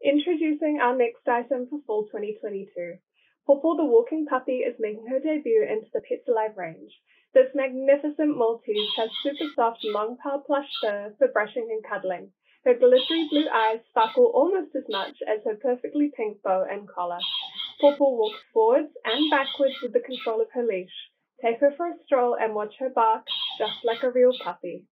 Introducing our next item for fall 2022. Paw Paw the walking puppy is making her debut into the Pets Alive range. This magnificent Maltese has super soft, long powered plush fur for brushing and cuddling. Her glittery blue eyes sparkle almost as much as her perfectly pink bow and collar. Paw Paw walks forwards and backwards with the control of her leash. Take her for a stroll and watch her bark, just like a real puppy.